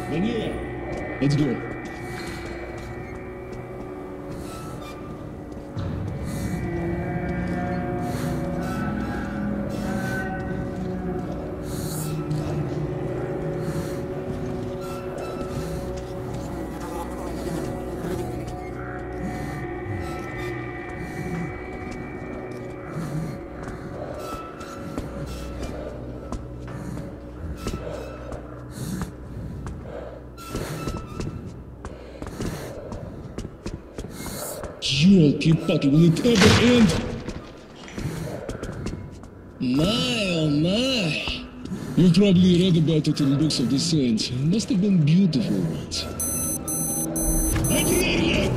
Vanilla, let's go. Ёлки-палки, will it ever end? My, oh my. You've probably read about it in books of the saints. It must have been beautiful once. Librarian!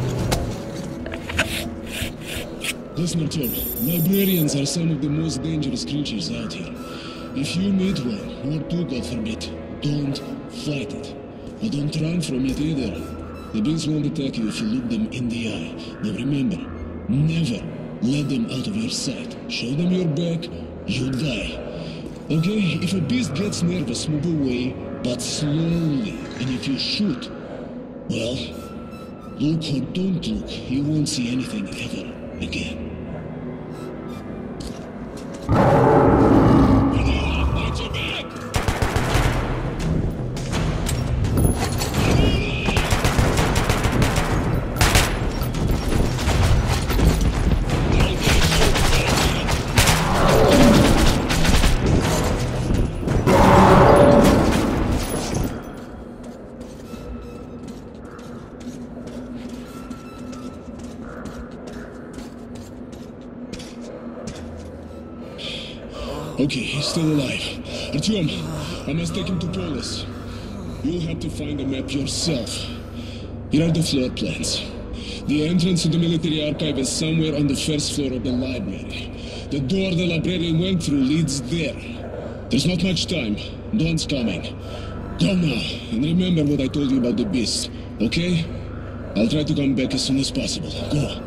Listen, Tom. Librarians are some of the most dangerous creatures out here. If you meet one, or two, God forbid, don't fight it. But don't run from it either. The beings won't attack you if you look them in the eye. Now remember, never let them out of your sight. Show them your back, you die. Okay? If a beast gets nervous, move away, but slowly. And if you shoot, well, look or don't look, you won't see anything ever again. Okay, he's still alive. Artyom, I must take him to Polis. You'll have to find the map yourself. Here are the floor plans. The entrance to the military archive is somewhere on the first floor of the library. The door the librarian went through leads there. There's not much time. Dawn's coming. Go now, and remember what I told you about the beast, okay? I'll try to come back as soon as possible. Go.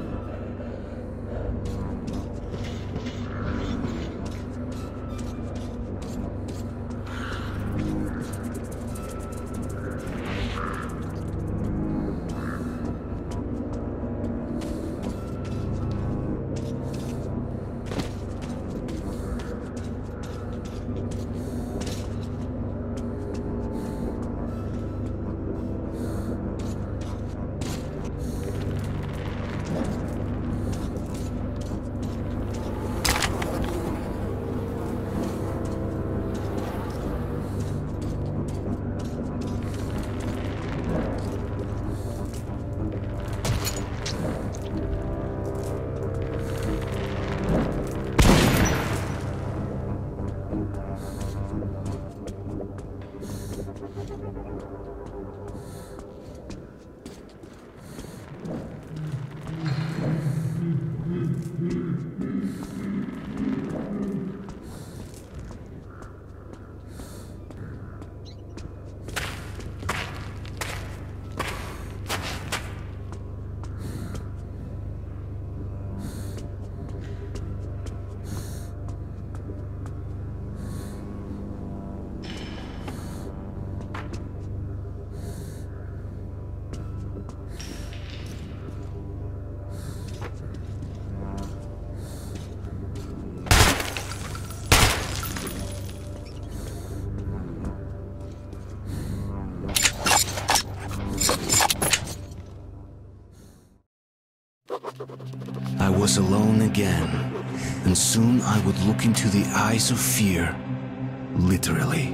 I was alone again, and soon I would look into the eyes of fear, literally.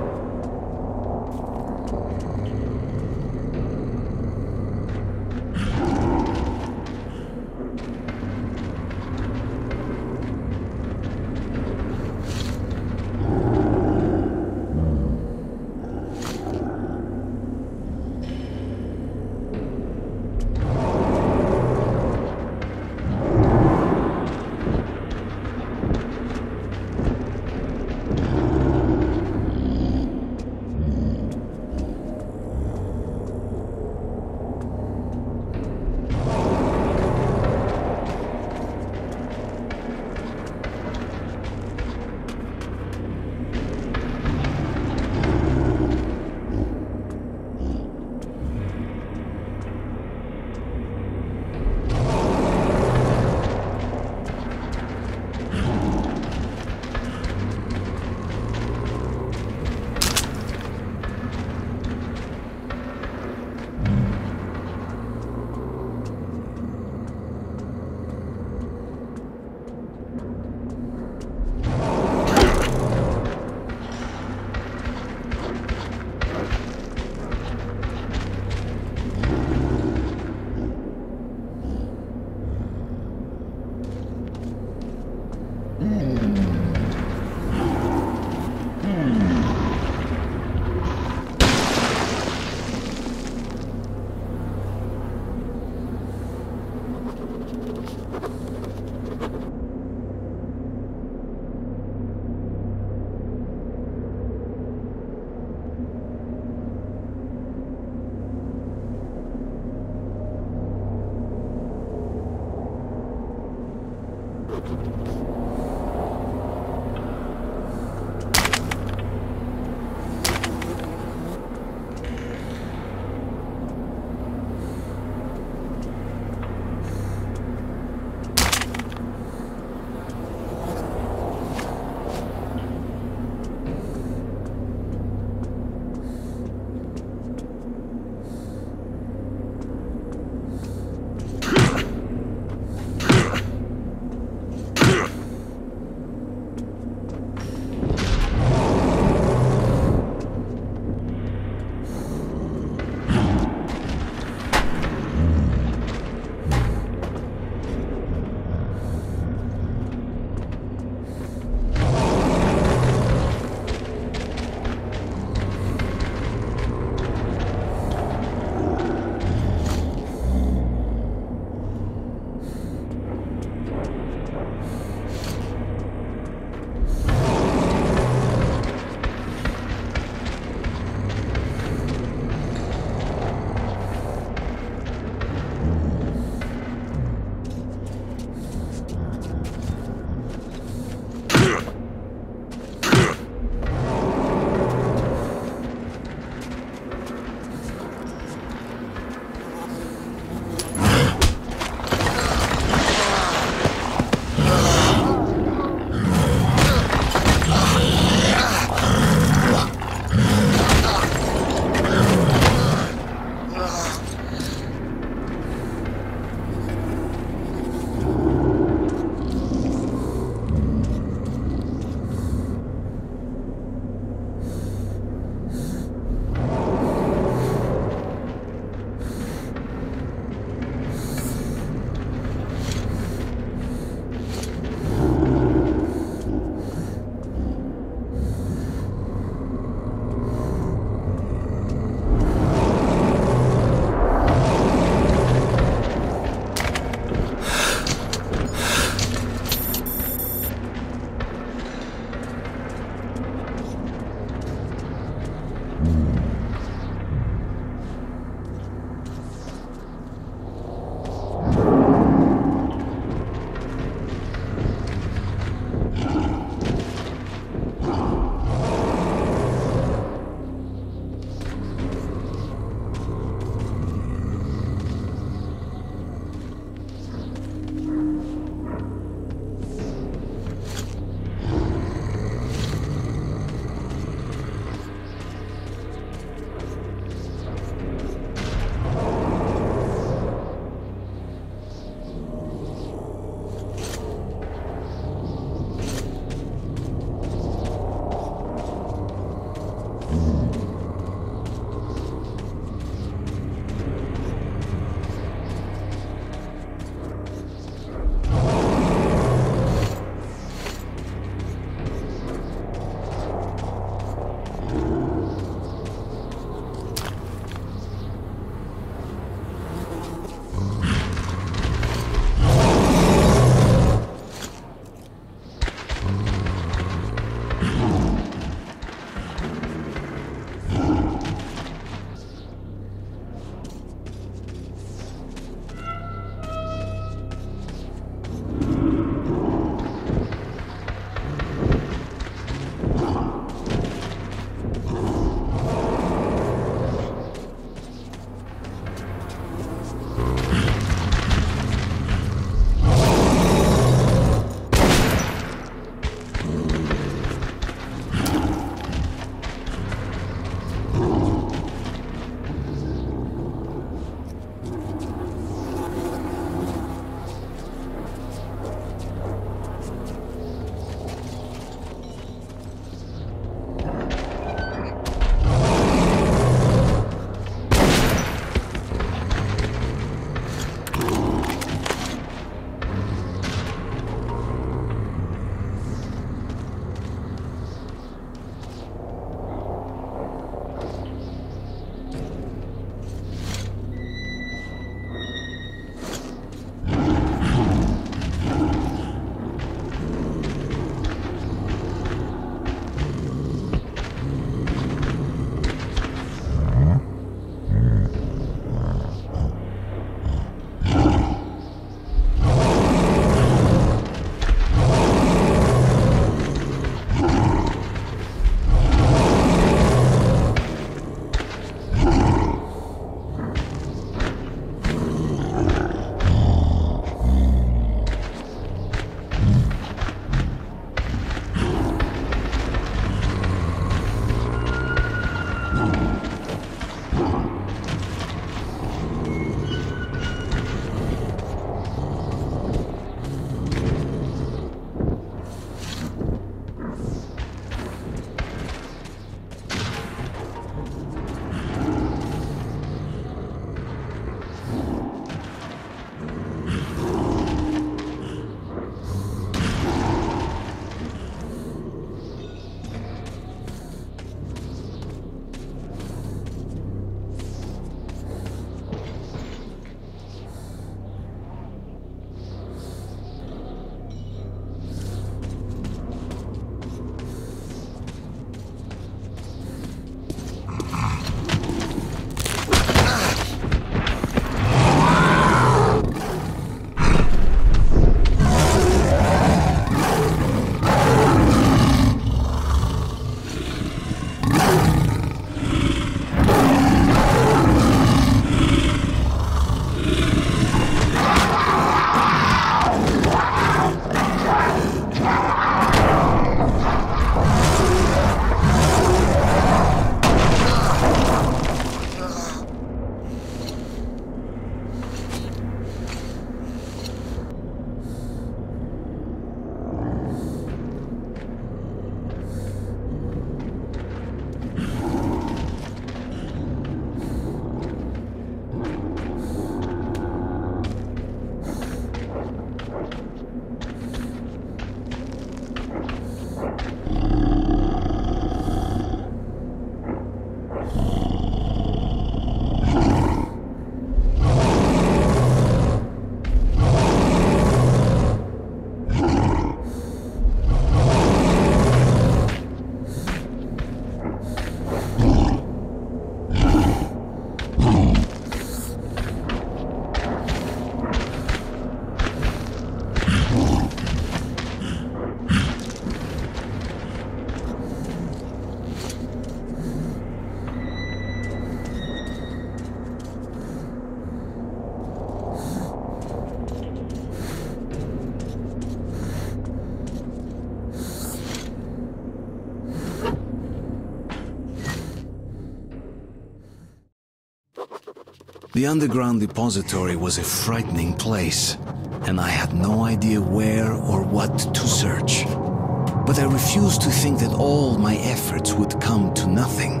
The underground depository was a frightening place, and I had no idea where or what to search. But I refused to think that all my efforts would come to nothing.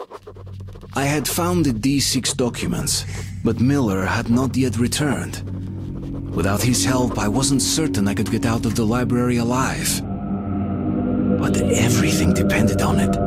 I had found the D6 documents, but Miller had not yet returned. Without his help, I wasn't certain I could get out of the library alive. But everything depended on it.